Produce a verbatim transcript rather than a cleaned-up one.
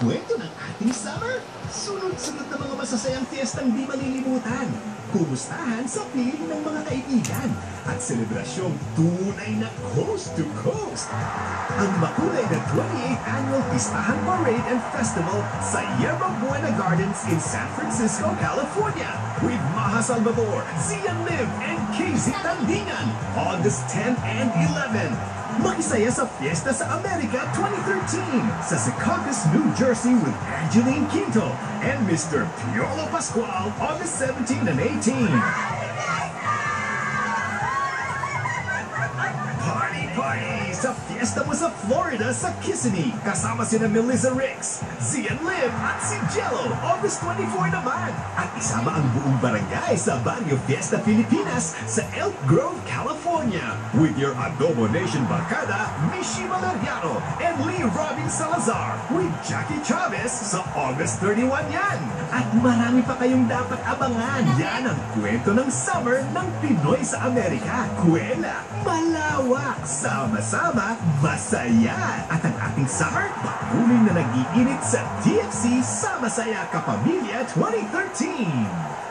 kwento ng ating summer. Sunod-sunod na mga masasayang fiestang di malilimutan. Kumustahan sa piling ng mga kaibigan. At selebrasyong tunay na coast to coast. Ang makulay na twenty-eighth Annual Pistahan Parade and Festival sa Yerba Buena Gardens in San Francisco, California. With Maha Salvador, Zian Liv, and K Z Tandingan. August tenth and eleventh. Makisaya sa Fiesta sa America twenty thirteen sa Secaucus, New Jersey with Angeline Quinto and Mister Piolo Pascual August seventeenth and eighteenth. Party, party! Sa fiesta mo sa Florida sa Kissimmee kasama sina Melissa Ricks, Zian Lim at si Jello August twenty-fourth naman. At isama ang buong barangay sa Barrio Fiesta Pilipinas sa Elk Grove, California with your Adobo Nation Barkada, Mishi Valeriano and Lee Robin Salazar with Jackie Chavez sa August thirty-first yan. At marami pa kayong dapat abangan. Yan ang kwento ng summer ng Pinoy sa Amerika. Kuwela, malawak, sama-sama, masaya. At ang ating summer, patuloy na nag-iinit sa T F C Sama Saya Kapamilya twenty thirteen.